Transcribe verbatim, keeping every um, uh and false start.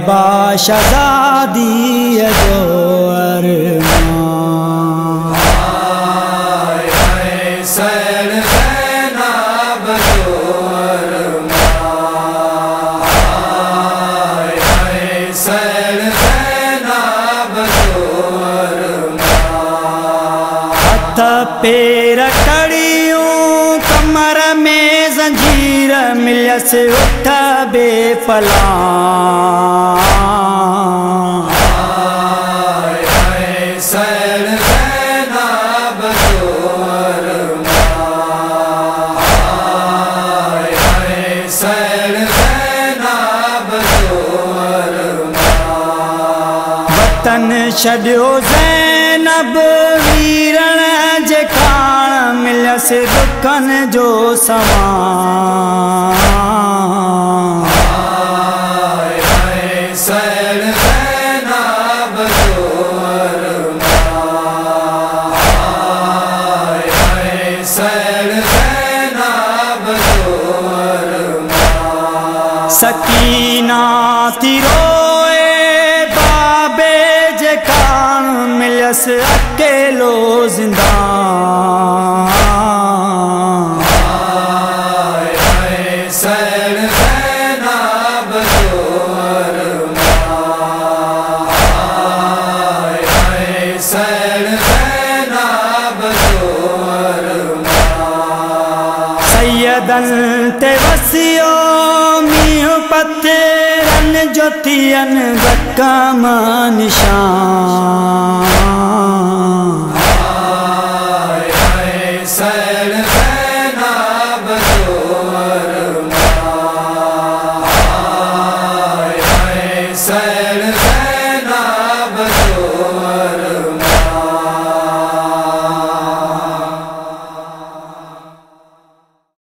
बाशज़ादी जो अरमान। हाय हाय सैर ज़ैनब जो अरमान। हाय हाय सैर ज़ैनब जो अरमान। हथ पैर कड़ियूं कमर में जंजीर मिलस उठ बेपलां। हाय हाय सैर ज़ैनब जो अरमान। हाय हाय सैर ज़ैनब जो अरमान। वतन छॾियो ज़ैनब वीरण जे खाण मिलस दुखन जो समान। हाय हाय सैर ज़ैनब जो अरमान। हाय हाय सैर ज़ैनब जो अरमान। सकीना थी रोए बाबे जे खाण मिलस अकेलो ज़िंदान। हाय हाय सैर ज़ैनब जो अरमान। हाय हाय सैर ज़ैनब जो अरमान। सैयदन ते वसियो मींह पत्थरन जो थियन ज़ख़्म निशान। हाय हाय सैर ज़ैनब जो अरमान। हाय हाय सैर